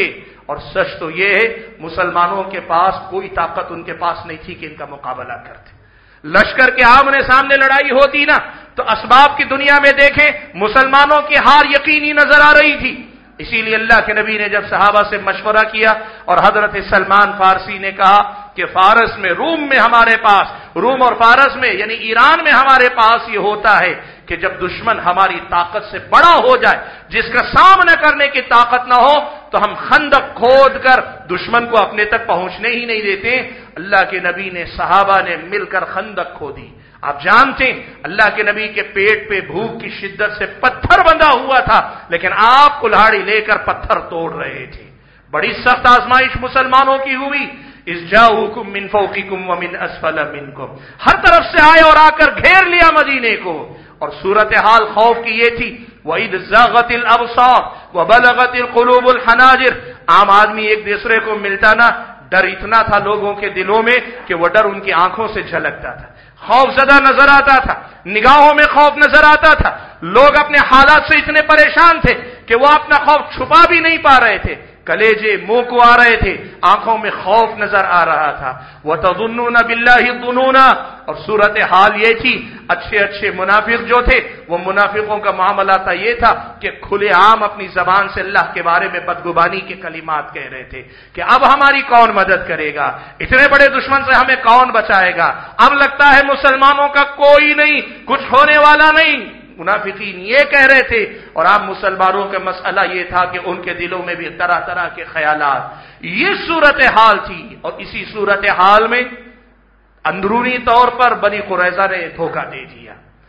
A: اور سچ تو یہ ہے مسلمانوں کے پاس کوئی طاقت ان کے پاس نہیں تھی کہ ان کا مقابلہ کرتے. لشکر کے آمنے سامنے لڑائی ہوتی نا تو اسباب کی دنیا میں دیکھیں مسلمانوں کی ہار یقینی نظر آ رہی تھی. اسی لیے اللہ کے نبی نے جب صحابہ سے مشورہ کیا اور حضرت سلمان فارسی نے کہا کہ فارس میں روم میں ہمارے پاس روم اور فارس میں یعنی ایران میں ہمارے پاس یہ ہوتا ہے کہ جب دشمن ہماری طاقت سے بڑا ہو جائے جس کا سامنا کرنے کی طاقت نہ ہو تو ہم خندق کھود کر دشمن کو اپنے تک پہنچنے ہی نہیں دیتے. اللہ کے نبی نے صحابہ نے مل کر خندق کھودی. آپ جانتے ہیں اللہ کے نبی کے پیٹ پہ بھوک کی شدت سے پتھر بندھا ہوا تھا لیکن آپ کلہاڑی لے کر پتھر توڑ رہے تھے. بڑی سخت آزمائش مسلمانوں کی ہوئی. اذ جاؤکم من فوقکم ومن اسفل منکم, ہر طرف سے آئے اور آ کر گھیر لیا مدینے کو. اور صورتحال خوف کی یہ تھی وَإِذْ زَاغَتِ الْأَبْصَارُ وَبَلَغَتِ الْقُلُوبُ الْحَنَاجِرَ. عام آدمی ایک دوسرے کو ملتا نا ڈر اتنا تھا لوگوں کے دلوں میں کہ وہ ڈر ان کی آنکھوں سے جھلکتا تھا. خوف زدہ نظر آتا تھا, نگاہوں میں خوف نظر آتا تھا. لوگ اپنے حالات سے اتنے پریشان تھے کہ وہ اپنا خوف چھپا بھی نہیں پا رہے تھے. کلیجے منہ کو آ رہے تھے, آنکھوں میں خوف نظر آ رہا تھا. وَتَظُنُّونَ بِاللَّهِ الظُّنُونَ. اور صورتحال یہ تھی اچھے منافق جو تھے وہ منافقوں کا معاملہ تھا یہ تھا کہ کھلے عام اپنی زبان سے اللہ کے بارے میں بدگمانی کے کلمات کہہ رہے تھے کہ اب ہماری کون مدد کرے گا, اتنے بڑے دشمن سے ہمیں کون بچائے گا, اب لگتا ہے مسلمانوں کا کوئی نہیں, کچھ ہونے والا نہیں. منافقین یہ کہہ رہے تھے اور عام مسلمانوں کا مسئلہ یہ تھا کہ ان کے دلوں میں بھی طرح طرح کے خیالات. یہ صورتحال تھی اور اسی صورتحال میں اندرونی طور پر بنی قریظہ نے دھوکہ دے دیا,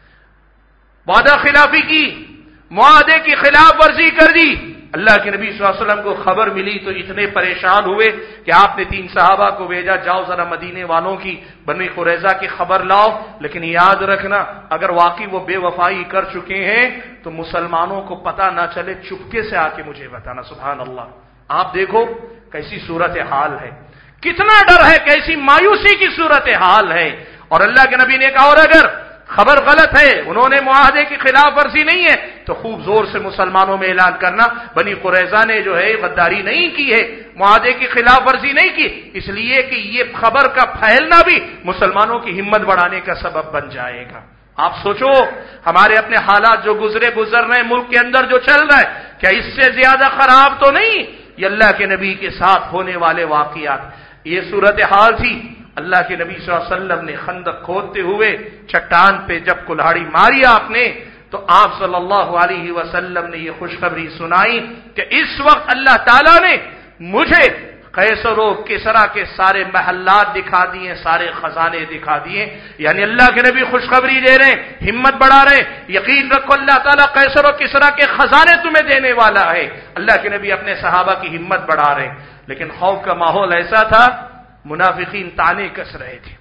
A: وعدہ خلافی کی, معاہدے کی خلاف ورزی کر دی. اللہ کے نبی صلی اللہ علیہ وسلم کو خبر ملی تو اتنے پریشان ہوئے کہ آپ نے 3 صحابہ کو بھیجا, جاؤ ذرا مدینے والوں کی بنی قریظہ کی خبر لاؤ, لیکن یاد رکھنا اگر واقعی وہ بے وفائی کر چکے ہیں تو مسلمانوں کو پتہ نہ چلے, چپکے سے آ کے مجھے بتانا. سبحان اللہ. آپ دیکھو کیسی صورتحال ہے, کتنا ڈر ہے, کیسی مایوسی کی صورتحال ہے. اور اللہ کے نبی نے کہا اور اگر خبر غلط ہے, انہوں نے معاہدے کی خلاف ورزی نہیں ہے تو خوب زور سے مسلمانوں میں اعلان کرنا بنی قریظہ نے جو ہے غداری نہیں کی ہے, معاہدے کی خلاف ورزی نہیں کی, اس لیے کہ یہ خبر کا پھیلنا بھی مسلمانوں کی ہمت بڑھانے کا سبب بن جائے گا. آپ سوچو ہمارے اپنے حالات جو گزر رہے ہیں ملک کے اندر جو چل رہا ہے, کیا اس سے زیادہ خراب تو نہیں یہ اللہ کے نبی کے ساتھ ہونے والے واقعات. یہ صورتحال تھی. اللہ کے نبی صلی اللہ علیہ وسلم نے خندق کھودتے ہوئے چٹان پہ جب کلہاڑی ماری آپ نے تو آپ صلی اللہ علیہ وسلم نے یہ خوشخبری سنائی کہ اس وقت اللہ تعالیٰ نے مجھے قیصر و کسرا کے سارے محلات دکھا دیے, سارے خزانے دکھا دیے. یعنی اللہ کے نبی خوشخبری دے رہے ہیں, ہمت بڑھا رہے, یقین رکھو اللہ تعالیٰ قیصر و کسرا کے خزانے تمہیں دینے والا ہے. اللہ کے نبی اپنے صحابہ کی ہمت بڑھا رہے. لیکن خوف کا ماحول ایسا تھا, منافقین تانے کس رہے تھے,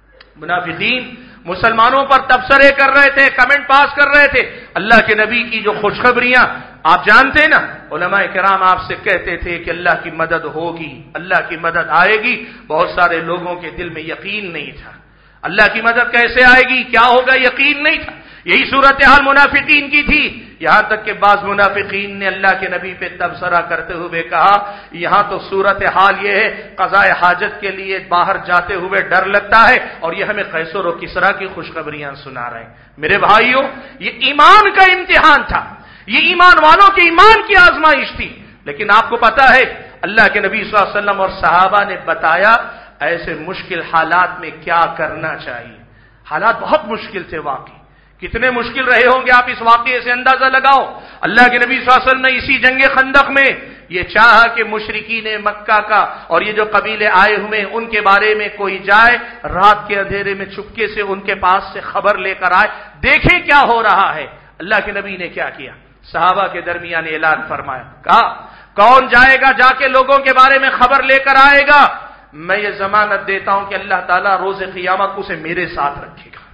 A: منافقین مسلمانوں پر تبصرے کر رہے تھے, کمنٹ پاس کر رہے تھے. اللہ کے نبی کی جو خوشخبریاں آپ جانتے نا, علماء کرام آپ سے کہتے تھے کہ اللہ کی مدد ہوگی, اللہ کی مدد آئے گی. بہت سارے لوگوں کے دل میں یقین نہیں تھا, اللہ کی مدد کیسے آئے گی, کیا ہوگا, یقین نہیں تھا. یہی صورتحال منافقین کی تھی. یہاں تک کہ بعض منافقین نے اللہ کے نبی پہ تبصرہ کرتے ہوئے کہا یہاں تو صورتحال یہ ہے قضاء حاجت کے لیے باہر جاتے ہوئے ڈر لگتا ہے اور یہ ہمیں قیصر و کسرا کی خوشخبریاں سنا رہے ہیں. میرے بھائیوں, یہ ایمان کا امتحان تھا, یہ ایمان والوں کے ایمان کی آزمائش تھی. لیکن آپ کو پتا ہے اللہ کے نبی صلی اللہ علیہ وسلم اور صحابہ نے بتایا ایسے مشکل حالات میں کیا کرنا چاہیے. حالات بہت مشکل تھے, واقعی کتنے مشکل رہے ہوں گے آپ اس واقعے سے اندازہ لگاؤ. اللہ کے نبی صلی اللہ علیہ وسلم نے اسی جنگ خندق میں یہ چاہا کہ مشرکین مکہ کا اور یہ جو قبیلے آئے ہوئے ان کے بارے میں کوئی جائے, رات کے اندھیرے میں چپکے سے ان کے پاس سے خبر لے کر آئے, دیکھیں کیا ہو رہا ہے. اللہ کے نبی نے کیا کیا, صحابہ کے درمیان اعلان فرمایا, کہا کون جائے گا جا کے لوگوں کے بارے میں خبر لے کر آئے گا, میں یہ ضمانت دیتا ہوں کہ اللہ تعالیٰ روز قیامت اسے میرے ساتھ رکھے گا.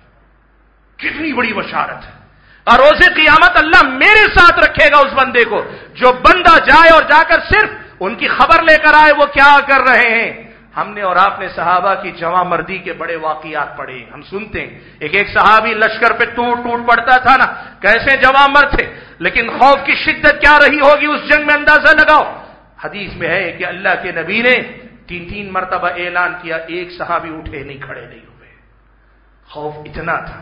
A: کتنی بڑی بشارت ہے, اور روز قیامت اللہ میرے ساتھ رکھے گا اس بندے کو جو بندہ جائے اور جا کر صرف ان کی خبر لے کر آئے وہ کیا کر رہے ہیں. ہم نے اور آپ نے صحابہ کی جواں مردی کے بڑے واقعات پڑھے, ہم سنتے ہیں ایک صحابی لشکر پہ ٹوٹ پڑتا تھا نا, کیسے جواں مرد تھے, لیکن خوف کی شدت کیا رہی ہوگی اس جنگ میں اندازہ لگاؤ.
B: حدیث میں ہے کہ اللہ کے نبی نے 3 مرتبہ اعلان کیا، ایک صحابی اٹھے نہیں، کھڑے نہیں ہوئے، خوف اتنا تھا،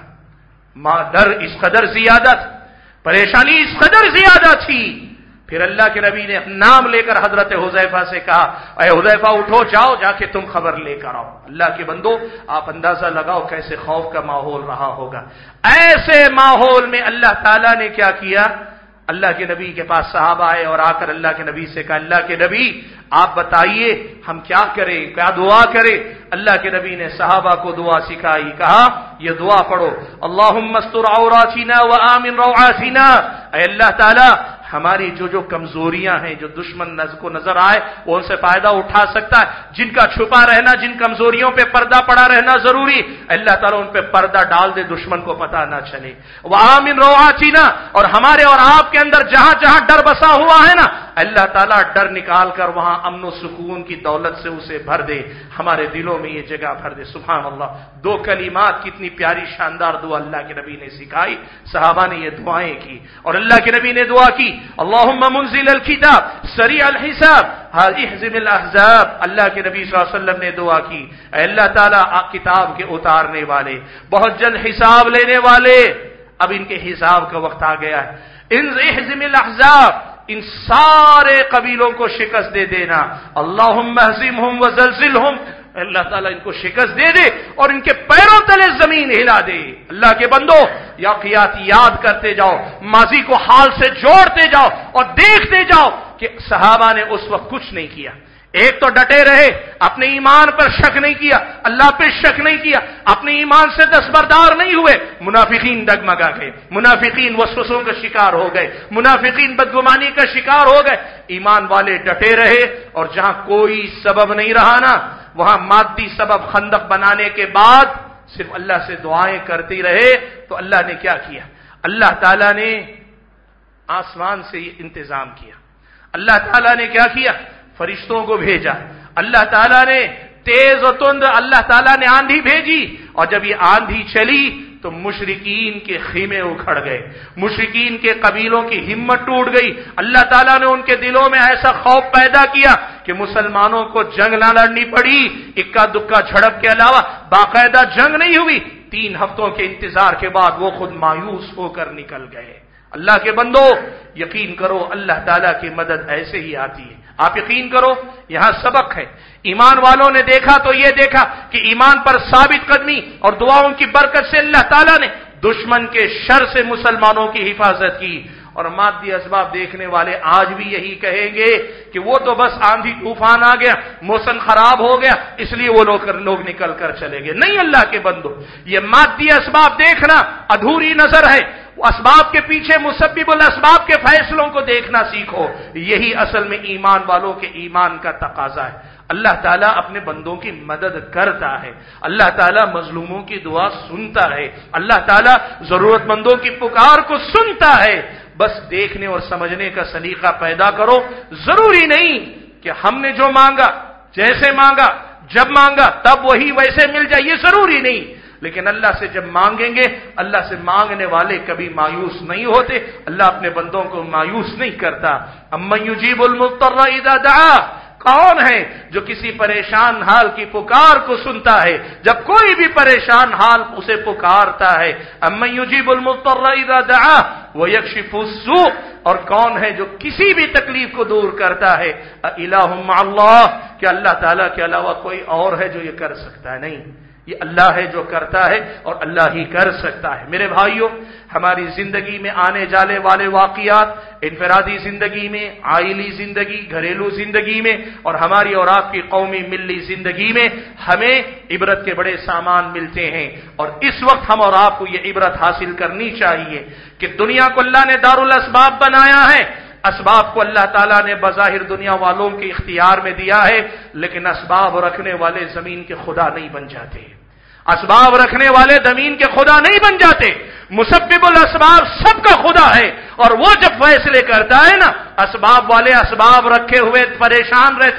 B: ڈر اس قدر زیادہ تھا، پریشانی اس قدر زیادہ تھی. پھر اللہ کے نبی نے نام لے کر حضرت حذیفہ سے کہا، اے حذیفہ اٹھو، جاؤ جا کے تم خبر لے کر آؤ. اللہ کے بندو، آپ اندازہ لگاؤ کیسے خوف کا ماحول رہا ہوگا. ایسے ماحول میں اللہ تعالیٰ نے کیا کیا، اللہ کے نبی کے پاس صحابہ آئے اور آ کر اللہ کے نبی سے کہا، اللہ کے نبی آپ بتائیے ہم کیا کریں، کیا دعا کریں. اللہ کے نبی نے صحابہ کو دعا سکھائی، کہا یہ دعا پڑھو، اللہم استر عوراتنا وآمن روعاتنا. اے اللہ تعالی ہماری جو کمزوریاں ہیں، جو دشمن کو نظر آئے وہ ان سے فائدہ اٹھا سکتا ہے، جن کا چھپا رہنا، جن کمزوریوں پہ پردہ پڑا رہنا ضروری، اللہ تعالیٰ ان پہ پردہ ڈال دے، دشمن کو پتہ نہ چلے. وآمن روعاتنا، اور ہمارے اور آپ کے اندر جہاں جہاں ڈر بسا ہوا ہے نا، اللہ تعالیٰ ڈر نکال کر وہاں امن و سکون کی دولت سے اسے بھر دے، ہمارے دلوں میں یہ جگہ بھر دے. سبحان اللہ، 2 کلمات کتنی پیاری شاندار دعا اللہ کے نبی نے سکھائی. صحابہ نے یہ دعائیں کی اور اللہ کے نبی نے دعا کی، اللہم منزل الکتاب سریع الحساب اہزم الاحزاب. اللہ کے نبی صلی اللہ علیہ وسلم نے دعا کی، اے اللہ تعالیٰ کتاب کے اتارنے والے، بہت جلد حساب لینے والے، اب ان کے حساب کا وقت آ گیا ہے. اہزم الاحزاب، ان سارے قبیلوں کو شکست دے دینا. اللہم اہزمہم وزلزلہم، اللہ تعالیٰ ان کو شکست دے دے اور ان کے پیروں تلے زمین ہلا دے. اللہ کے بندو، واقعات یاد کرتے جاؤ، ماضی کو حال سے جوڑتے جاؤ اور دیکھتے جاؤ کہ صحابہ نے اس وقت کچھ نہیں کیا. ایک تو ڈٹے رہے، اپنے ایمان پر شک نہیں کیا، اللہ پہ شک نہیں کیا، اپنے ایمان سے دستبردار نہیں ہوئے. منافقین ڈگمگا گئے، منافقین وسوسوں کا شکار ہو گئے، منافقین بدگمانی کا شکار ہو گئے. ایمان والے ڈٹے رہے اور جہاں کوئی سبب نہیں رہا نا، وہاں مادی سبب خندق بنانے کے بعد صرف اللہ سے دعائیں کرتے رہے. تو اللہ نے کیا کیا، اللہ تعالیٰ نے آسمان سے یہ انتظام کیا. اللہ تعالیٰ نے کیا کیا، فرشتوں کو بھیجا. اللہ تعالیٰ نے تیز و تند، اللہ تعالیٰ نے آندھی بھیجی، اور جب یہ آندھی چلی تو مشرکین کے خیمے اکھڑ گئے، مشرکین کے قبیلوں کی ہمت ٹوٹ گئی. اللہ تعالیٰ نے ان کے دلوں میں ایسا خوف پیدا کیا کہ مسلمانوں کو جنگ نہ لڑنی پڑی، اکا دکا جھڑپ کے علاوہ باقاعدہ جنگ نہیں ہوئی. 3 ہفتوں کے انتظار کے بعد وہ خود مایوس ہو کر نکل گئے. اللہ کے بندو یقین کرو، اللہ تعالیٰ کی مدد ایسے ہی آتی ہے. آپ یقین کرو، یہاں سبق ہے. ایمان والوں نے دیکھا تو یہ دیکھا کہ ایمان پر ثابت قدمی اور دعاؤں کی برکت سے اللہ تعالیٰ نے دشمن کے شر سے مسلمانوں کی حفاظت کی. اور مادی اسباب دیکھنے والے آج بھی یہی کہیں گے کہ وہ تو بس آندھی طوفان آ گیا، موسم خراب ہو گیا، اس لیے وہ لوگ نکل کر چلے گئے. نہیں اللہ کے بندو، یہ مادی اسباب دیکھنا ادھوری نظر ہے. وہ اسباب کے پیچھے مسبب الاسباب کے فیصلوں کو دیکھنا سیکھو. یہی اصل میں ایمان والوں کے ایمان کا تقاضا ہے. اللہ تعالیٰ اپنے بندوں کی مدد کرتا ہے، اللہ تعالیٰ مظلوموں کی دعا سنتا ہے، اللہ تعالیٰ ضرورت مندوں کی پکار کو سنتا ہے. بس دیکھنے اور سمجھنے کا سلیقہ پیدا کرو. ضروری نہیں کہ ہم نے جو مانگا، جیسے مانگا، جب مانگا تب وہی ویسے مل جائے، یہ ضروری نہیں. لیکن اللہ سے جب مانگیں گے، اللہ سے مانگنے والے کبھی مایوس نہیں ہوتے. اللہ اپنے بندوں کو مایوس نہیں کرتا. امن یجیب المضطر اذا دعا، کون ہے جو کسی پریشان حال کی پکار کو سنتا ہے جب کوئی بھی پریشان حال اسے پکارتا ہے. امن یجیب المضطر اذا دعا ویکشف السوء، اور کون ہے جو کسی بھی تکلیف کو دور کرتا ہے. الہ مع اللہ، کہ اللہ تعالیٰ کے علاوہ کوئی اور ہے جو یہ کر سکتا ہے؟ نہیں، یہ اللہ ہے جو کرتا ہے اور اللہ ہی کر سکتا ہے. میرے بھائیوں، ہماری زندگی میں آنے جانے والے واقعات، انفرادی زندگی میں، عائلی زندگی، گھریلو زندگی میں، اور ہماری اور آپ کی قومی ملی زندگی میں ہمیں عبرت کے بڑے سامان ملتے ہیں. اور اس وقت ہم اور آپ کو یہ عبرت حاصل کرنی چاہیے کہ دنیا کو اللہ نے دارالاسباب بنایا ہے. اسباب کو اللہ تعالیٰ نے بظاہر دنیا والوں کے اختیار میں دیا ہے، لیکن اسباب رکھنے والے زمین کے خدا نہیں بن جاتے. اسباب رکھنے والے زمین کے خدا نہیں بن جاتے. مسبب الاسباب سب کا خدا ہے، اور وہ جب فیصلے کرتا ہے نا، اسباب والے اسباب رکھے ہوئے پریشان رہتے ہیں،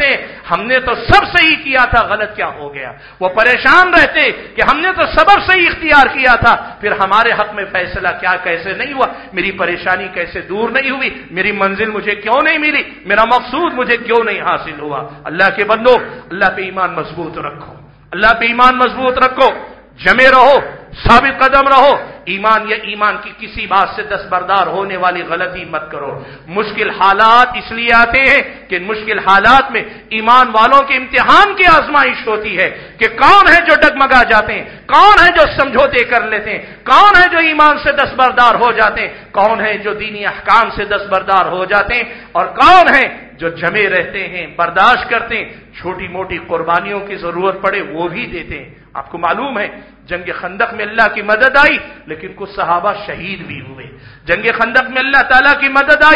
B: ہم نے تو سب صحیح کیا تھا، غلط کیا ہو گیا؟ وہ پریشان رہتے کہ ہم نے تو سبب صحیح اختیار کیا تھا، پھر ہمارے حق میں فیصلہ کیا کیسے نہیں ہوا، میری پریشانی کیسے دور نہیں ہوئی، میری منزل مجھے کیوں نہیں ملی، میرا مقصود مجھے کیوں نہیں حاصل ہوا؟ اللہ کے بندو، اللہ پہ ایمان مضبوط رکھو، اللہ پہ ایمان مضبوط رکھو، جمے رہو، ثابت قدم رہو، ایمان یا ایمان کی کسی بات سے دستبردار ہونے والی غلطی مت کرو۔ مشکل حالات اس لیے آتے ہیں کہ مشکل حالات میں ایمان والوں کے امتحان کی آزمائش ہوتی ہے کہ کون ہے جو ڈگمگا جاتے ہیں، کون ہے جو سمجھوتے کر لیتے ہیں، کون ہے جو ایمان سے دستبردار ہو جاتے ہیں، کون ہے جو دینی احکام سے دستبردار ہو جاتے ہیں، اور کون ہے جو جمے رہتے ہیں، برداشت کرتے ہیں، چھوٹی موٹی قربانیوں کی ضرورت پڑے وہ بھی دیتے ہیں۔ آپ کو معلوم ہے جنگ خندق میں اللہ کی مدد آئی لیکن کچھ صحابہ شہید بھی ہوئے، جنگ خندق میں اللہ تعالیٰ کی مدد آئی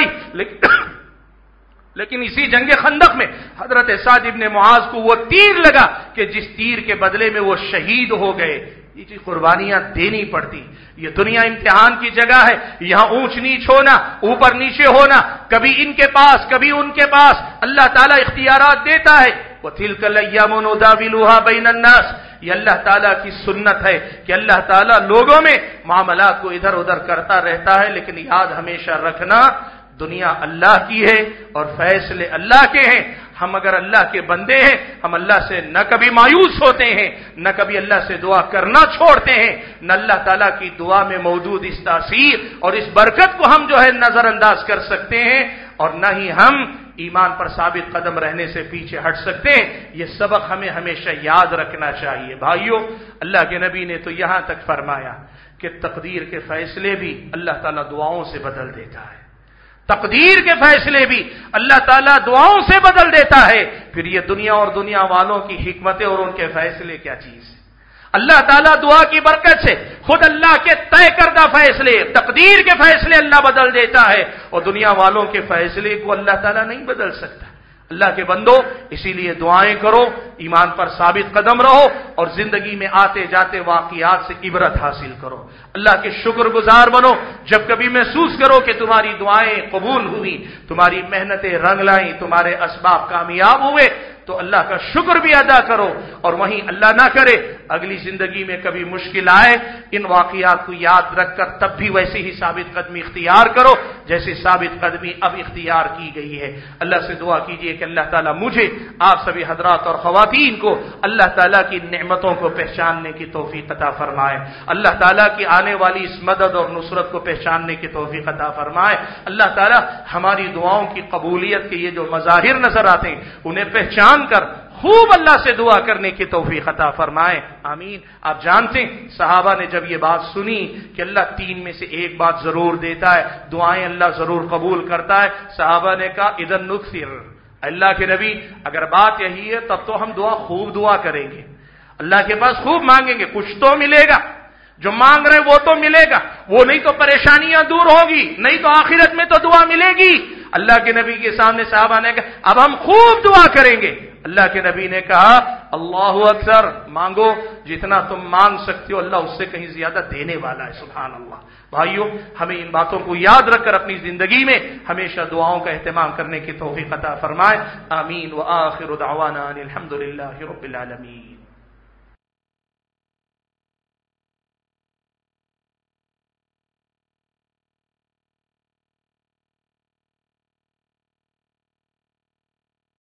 B: لیکن اسی جنگ خندق میں حضرت سعد ابن معاذ کو وہ تیر لگا کہ جس تیر کے بدلے میں وہ شہید ہو گئے۔ یہ قربانیاں دینی پڑتی، یہ دنیا امتحان کی جگہ ہے، یہاں اونچ نیچ ہونا، اوپر نیچے ہونا، کبھی ان کے پاس کبھی ان کے پاس، اللہ تعالیٰ اختیارات دیتا ہے۔ وَتِلْكَ الْأَيَّامُ نُدَاوِلُهَا بَيْنَ النَّاسِ، یہ اللہ تعالیٰ کی سنت ہے کہ اللہ تعالیٰ لوگوں میں معاملات کو ادھر ادھر کرتا رہتا ہے، لیکن یاد ہمیشہ رکھنا دنیا اللہ کی ہے اور فیصلے اللہ کے ہیں۔ ہم اگر اللہ کے بندے ہیں، ہم اللہ سے نہ کبھی مایوس ہوتے ہیں، نہ کبھی اللہ سے دعا کرنا چھوڑتے ہیں، نہ اللہ تعالیٰ کی دعا میں موجود اس تاثیر اور اس برکت کو ہم جو ہے نظر انداز کر سکتے ہیں، اور نہ ہی ہم ایمان پر ثابت قدم رہنے سے پیچھے ہٹ سکتے ہیں۔ یہ سبق ہمیں ہمیشہ یاد رکھنا چاہیے۔ بھائیو، اللہ کے نبی نے تو یہاں تک فرمایا کہ تقدیر کے فیصلے بھی اللہ تعالیٰ دعاؤں سے بدل دیتا ہے، تقدیر کے فیصلے بھی اللہ تعالیٰ دعاؤں سے بدل دیتا ہے۔ پھر یہ دنیا اور دنیا والوں کی حکمتیں اور ان کے فیصلے کیا چیز ہے؟ اللہ تعالیٰ دعا کی برکت سے خود اللہ کے طے کردہ فیصلے، تقدیر کے فیصلے اللہ بدل دیتا ہے، اور دنیا والوں کے فیصلے کو اللہ تعالیٰ نہیں بدل سکتا۔ اللہ کے بندو، اسی لیے دعائیں کرو، ایمان پر ثابت قدم رہو، اور زندگی میں آتے جاتے واقعات سے عبرت حاصل کرو، اللہ کے شکر گزار بنو۔ جب کبھی محسوس کرو کہ تمہاری دعائیں قبول ہوئی، تمہاری محنتیں رنگ لائیں، تمہارے اسباب کامیاب ہوئے، تو اللہ کا شکر بھی ادا کرو، اور وہیں اللہ نہ کرے اگلی زندگی میں کبھی مشکل آئے، ان واقعات کو یاد رکھ کر تب بھی ویسے ہی ثابت قدمی اختیار کرو جیسے ثابت قدمی اب اختیار کی گئی ہے۔ اللہ سے دعا کیجئے کہ اللہ تعالیٰ مجھے، آپ سبھی حضرات اور خواتین کو اللہ تعالیٰ کی نعمتوں کو پہچاننے کی توفیق عطا فرمائے، اللہ تعالیٰ کی آنے والی اس مدد اور نصرت کو پہچاننے کی توفیق عطا فرمائے۔ اللہ تعالیٰ ہماری دعاؤں کی قبولیت کے یہ جو مظاہر نظر آتے ہیں انہیں پہچان کر خوب اللہ سے دعا کرنے کی توفیق عطا فرمائے، آمین۔ آپ جانتے ہیں صحابہ نے جب یہ بات سنی کہ اللہ 3 میں سے ایک بات ضرور دیتا ہے، دعائیں اللہ ضرور قبول کرتا ہے، صحابہ نے کہا اذن نکثر، اللہ کے نبی اگر بات یہی ہے تب تو ہم خوب دعا کریں گے، اللہ کے پاس خوب مانگیں گے، کچھ تو ملے گا، جو مانگ رہے وہ تو ملے گا، وہ نہیں تو پریشانیاں دور ہوگی، نہیں تو آخرت میں تو دعا ملے گی۔ اللہ کے نبی کے سامنے صحابہ نے کہا اب ہم خوب دعا کریں گے۔ اللہ کے نبی نے کہا اللہ اکثر، مانگو جتنا تم مانگ سکتے ہو، اللہ اس سے کہیں زیادہ دینے والا ہے، سبحان اللہ۔ بھائیو، ہمیں ان باتوں کو یاد رکھ کر اپنی زندگی میں ہمیشہ دعاؤں کا اہتمام کرنے کی توفیق عطا فرمائے، آمین۔ وآخر دعوانا الحمد للہ رب العالمین۔